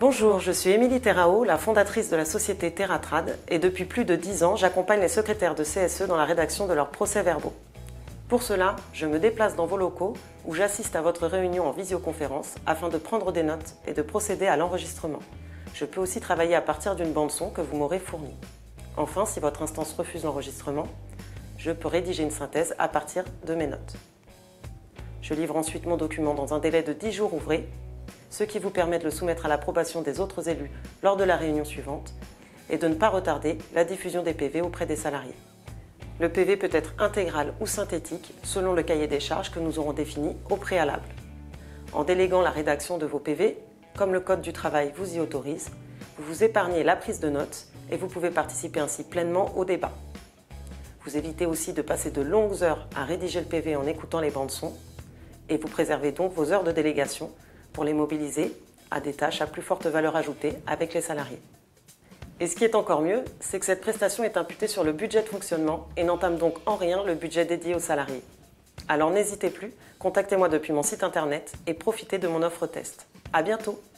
Bonjour, je suis Émilie Terrao, la fondatrice de la société TerraTrad et depuis plus de 10 ans, j'accompagne les secrétaires de CSE dans la rédaction de leurs procès-verbaux. Pour cela, je me déplace dans vos locaux où j'assiste à votre réunion en visioconférence afin de prendre des notes et de procéder à l'enregistrement. Je peux aussi travailler à partir d'une bande-son que vous m'aurez fournie. Enfin, si votre instance refuse l'enregistrement, je peux rédiger une synthèse à partir de mes notes. Je livre ensuite mon document dans un délai de 10 jours ouvrés, ce qui vous permet de le soumettre à l'approbation des autres élus lors de la réunion suivante et de ne pas retarder la diffusion des PV auprès des salariés. Le PV peut être intégral ou synthétique selon le cahier des charges que nous aurons défini au préalable. En déléguant la rédaction de vos PV, comme le Code du travail vous y autorise, vous vous épargnez la prise de notes et vous pouvez participer ainsi pleinement au débat. Vous évitez aussi de passer de longues heures à rédiger le PV en écoutant les bandes-son et vous préservez donc vos heures de délégation pour les mobiliser à des tâches à plus forte valeur ajoutée avec les salariés. Et ce qui est encore mieux, c'est que cette prestation est imputée sur le budget de fonctionnement et n'entame donc en rien le budget dédié aux salariés. Alors n'hésitez plus, contactez-moi depuis mon site internet et profitez de mon offre test. À bientôt!